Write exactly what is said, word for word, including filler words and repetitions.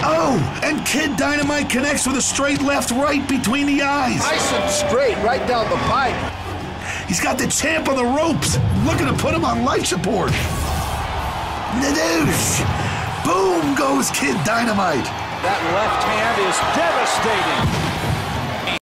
Oh, and Kid Dynamite connects with a straight left right between the eyes. Nice and straight right down the pipe. He's got the champ on the ropes, looking to put him on life support. Nadoosh! Boom goes Kid Dynamite. That left hand is devastating.